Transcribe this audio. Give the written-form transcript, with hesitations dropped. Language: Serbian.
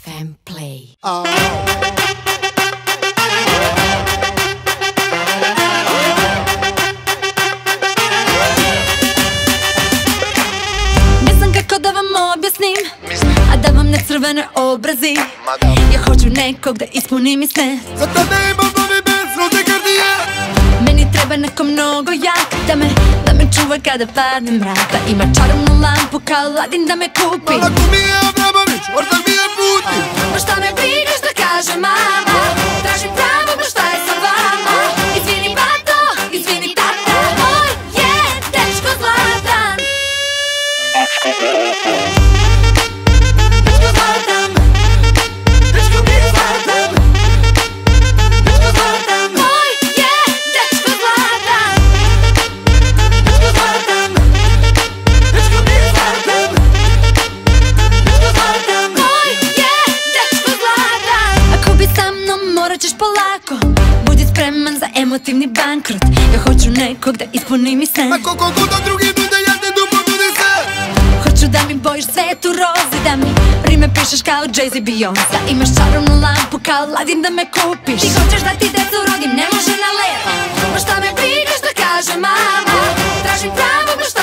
FM Play. Ne znam kako da vam objasnim, a da vam ne crvene obrazi. Ja hoću nekog da ispuni mi sne. Za tebe imam novi bez roze gardije. Meni treba neko mnogo jak, da me čuva kada padne mrak. Da ima čarobnu lampu kao Aladin da me kupi. Ako mi je Abramović, ortak mi je Putin. Ma šta me briga šta kaže mama, tražim pravo, ma šta je sa vama. Izvini bato, izvini tata, moj je dečko zlatan. Dečko zlatan, dečko mi je zlatan. Dečko zlatan, moj je dečko zlatan. Dečko zlatan, dečko mi je zlatan. Dečko zlatan, moj je dečko zlatan. Ako bi sa mnom morat ćeš polako, budi spreman za emotivni bankrot. Ja hoću nekog da ispuni mi sen. Ma koliko puta drugi bude, ja te dupo budi se. Hoću da mi bojiš svet u rozi, da mi rime pišeš kao Jay-Z, Beyoncé. Da imaš čarobnu lampu kao Aladin da me kupiš. Ti hoćeš da ti decu rodim, ne može na levo. Ma šta me briga šta kaže mama, tražim pravo, ma šta